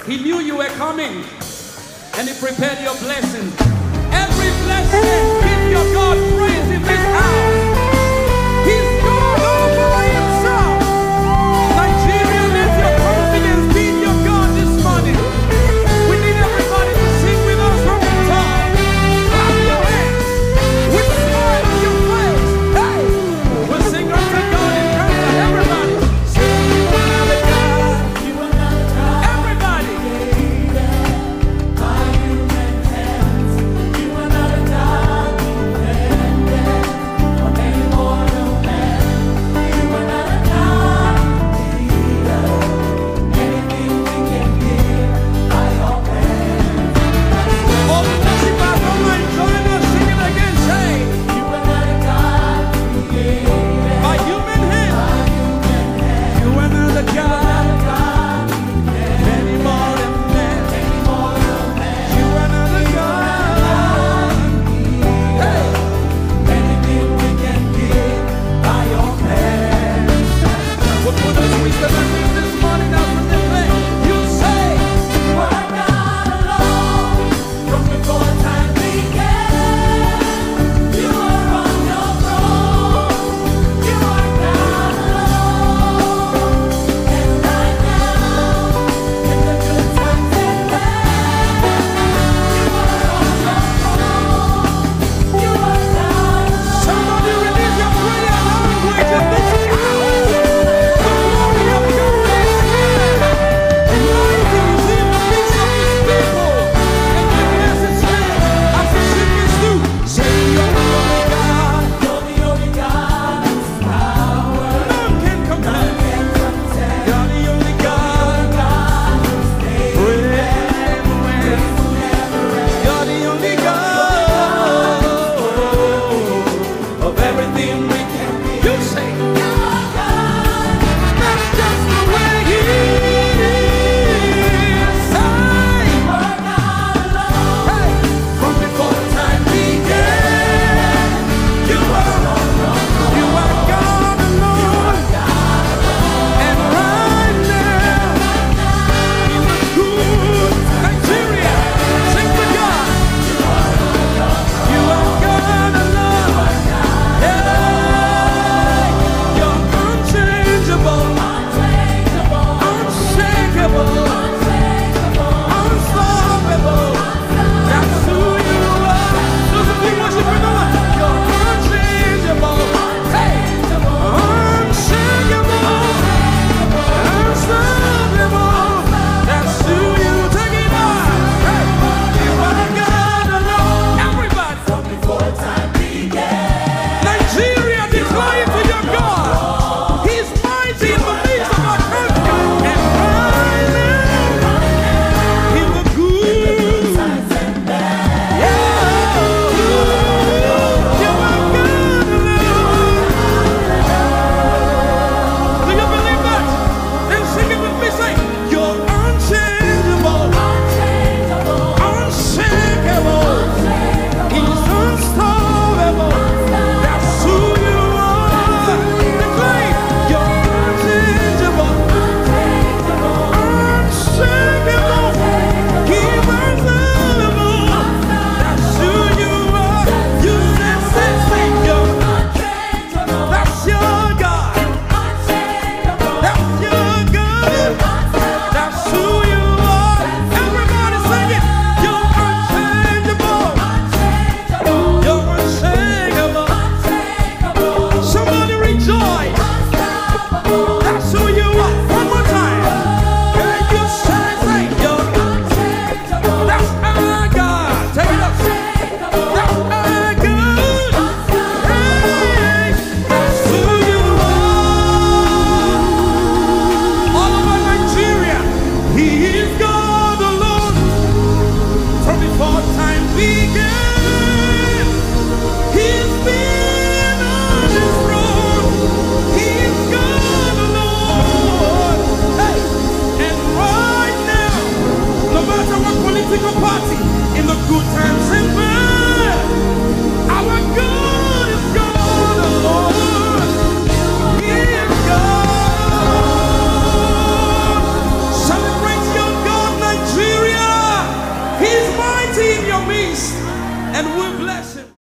He knew you were coming, and he prepared your blessing. Every blessing, give your God praise in this house. He's God all by himself. Nigeria, let your confidence be in your God this morning. We need everybody to sing with us from the top. Clap your hands. With smile on your face. Hey! We'll sing unto God in concert. Everybody. Sing, you are not a God. You are not a God. Everybody. By human hands. You are not a God dependent on any mortal man. You are not a God either. Anything we can give by your hands. All the worshipers online, join us, sing it again. Say, you are not a God created by human hands. You are not a God any more than man. You are not a God. Hey, anything we can give by your hands. What put us wisdom and peace this morning as we declare? You say, you are God alone from before time began. You are on your throne. You are God alone. And right now, in the good times and bad, you are on your throne. You are God alone. Somebody release your prayer language in this house. The glory of God is here. And light is in the midst of his people. And we bless his name as he sings through. Say, you're the only God. You're the only God whose power none can compare. You're the only God. You're the only God of everything we can be. You say, you are God. That's just the way He is. Say, you are God alone. Hey, from before time began, you are God alone. And right now, you are good. Nigeria, sing to God. You are God alone. Yeah, you're unchangeable, unshakable, unstoppable. That's who you are. Those of you worshiping the Lord, you're unchangeable, hey, unshakable, unstoppable. That's who you take it on. Hey, you are God alone. Everybody. From before time began. Nigeria, declare to your God. He's mighty in the midst of our country. And right now, He will good. Yeah, you are God alone. Do you believe that? Then sing it with me. Say, you're unchangeable, unshakable. He's unstoppable. That's who you are. Declare, you're unchangeable, unshakable. He's unstoppable. That's who you are. You say, you're that's your God. That's your God. That's who you are. Everybody sing it. You're unchangeable. You're unshakable. Somebody rejoice. That's who you are. One more time. Can you say, you're that's our God. Take it up. That's our God. Hey, that's who you are. All over Nigeria, He is God alone. From before time began, He's been on His throne. He's God alone. Hey, and right now, no matter what political party, in the good times and bad, our God is God alone. He is God. Celebrate your God, Nigeria. mighty in your midst, and we bless you.